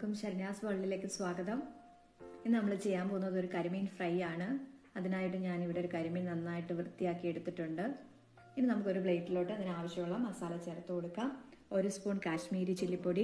എല്ലാവർക്കും ശരണ്യാസ് വേൾഡിലേക്ക് സ്വാഗതം. ഇന്ന് നമ്മൾ ചെയ്യാൻ പോകുന്നത് ഒരു കരിമീൻ ഫ്രൈ ആണ്. അതിനായിട്ട് ഞാൻ ഇവിടെ ഒരു കരിമീൻ നന്നായിട്ട് വൃത്തിയാക്കി എടുത്തിട്ടുണ്ട്. ഇനി നമുക്കൊരു പ്ലേറ്റിലോട്ട് അതിനാവശ്യമുള്ള മസാല ചേർത്ത് കൊടുക്കാം. 1 സ്പൂൺ കാശ്മീരി ചില്ലിപ്പൊടി,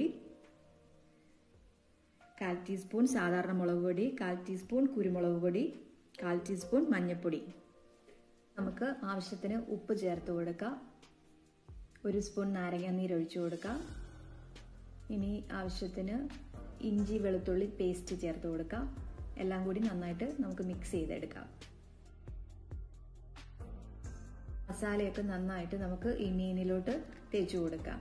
1/4 ടീസ്പൂൺ സാധാരണ മുളക് പൊടി, 1/4 ടീസ്പൂൺ കുരുമുളക് പൊടി, 1/4 ടീസ്പൂൺ മഞ്ഞൾപ്പൊടി. നമുക്ക് ആവശ്യത്തിന് ഉപ്പ് ചേർത്ത് കൊടുക്കാം. 1 സ്പൂൺ നാരങ്ങ നീര് ഒഴിച്ചു കൊടുക്കാം. ഇനി ആവശ്യത്തിന് ഇഞ്ചി വെളുത്തുള്ളി പേസ്റ്റ് ചേർത്ത് കൊടുക്കാം. എല്ലാം കൂടി നന്നായിട്ട് നമുക്ക് മിക്സ് ചെയ്തെടുക്കാം. മസാലയൊക്കെ നന്നായിട്ട് നമുക്ക് ഈ മീനിലോട്ട് തേച്ചു കൊടുക്കാം.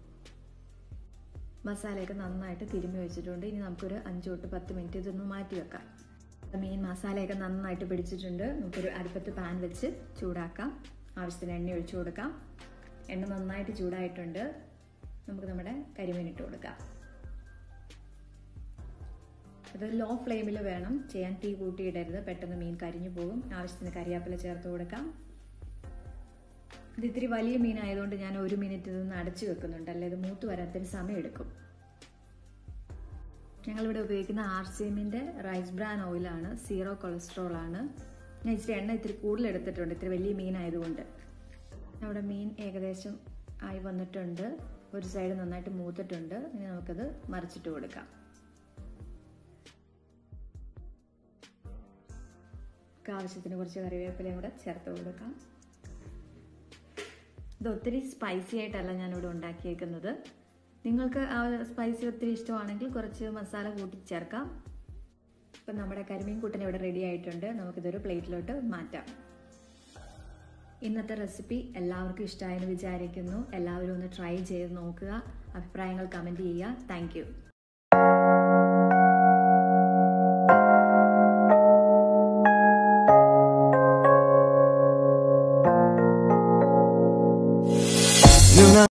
മസാലയൊക്കെ നന്നായിട്ട് തിരുമ്മി വെച്ചിട്ടുണ്ട്. ഇനി നമുക്കൊരു 5 തൊട്ട് 10 മിനിറ്റ് ഇതൊന്ന് മാറ്റി വെക്കാം. മീൻ മസാലയൊക്കെ നന്നായിട്ട് പിടിച്ചിട്ടുണ്ട്. നമുക്കൊരു അടുപ്പത്ത് പാൻ വെച്ച് ചൂടാക്കാം. ആവശ്യത്തിന് എണ്ണ ഒഴിച്ചു കൊടുക്കാം. എണ്ണ നന്നായിട്ട് ചൂടായിട്ടുണ്ട്. നമുക്ക് നമ്മുടെ കരിമീൻ ഇട്ട് കൊടുക്കാം. അത് ലോ ഫ്ലെയിമിൽ വേണം ചെയ്യാൻ, തീ കൂട്ടിയിടരുത്, പെട്ടെന്ന് മീൻ കരിഞ്ഞു പോകും. ആവശ്യത്തിന് കറിവേപ്പില ചേർത്ത് കൊടുക്കാം. ഇത് ഇത്തിരി വലിയ മീനായതുകൊണ്ട് ഞാൻ 1 മിനിറ്റ് ഇതൊന്ന് അടച്ചു വെക്കുന്നുണ്ട്, അല്ലെ ഇത് മൂത്ത് വരാത്തൊരു സമയം എടുക്കും. ഞങ്ങളിവിടെ ഉപയോഗിക്കുന്ന RCMന്റെ റൈസ് ബ്രാൻ ഓയിലാണ്, 0 കൊളസ്ട്രോൾ ആണ്. ഞാൻ ഇച്ചിരി എണ്ണ ഇത്തിരി കൂടുതൽ എടുത്തിട്ടുണ്ട്, ഇത്തിരി വലിയ മീനായതുകൊണ്ട്. നമ്മുടെ മീൻ ഏകദേശം ആയി വന്നിട്ടുണ്ട്. ഒരു സൈഡ് നന്നായിട്ട് മൂത്തിട്ടുണ്ട്. ഇനി നമുക്കത് മറിച്ചിട്ട് കൊടുക്കാം. ആവശ്യത്തിന് കുറച്ച് കറിവേപ്പിലയും കൂടെ ചേർത്ത് കൊടുക്കാം. ഇത് ഒത്തിരി സ്പൈസി ആയിട്ടല്ല ഞാനിവിടെ ഉണ്ടാക്കിയേക്കുന്നത്. നിങ്ങൾക്ക് ആ സ്പൈസി ഒത്തിരി ഇഷ്ടമാണെങ്കിൽ കുറച്ച് മസാല കൂട്ടി ചേർക്കാം. ഇപ്പം നമ്മുടെ കരിമീൻ കൂട്ടൻ ഇവിടെ റെഡി ആയിട്ടുണ്ട്. നമുക്കിതൊരു പ്ലേറ്റിലോട്ട് മാറ്റാം. ഇന്നത്തെ റെസിപ്പി എല്ലാവർക്കും ഇഷ്ടമായെന്ന് വിചാരിക്കുന്നു. എല്ലാവരും ഒന്ന് ട്രൈ ചെയ്ത് നോക്കുക. അഭിപ്രായങ്ങൾ കമൻറ്റ് ചെയ്യുക. താങ്ക്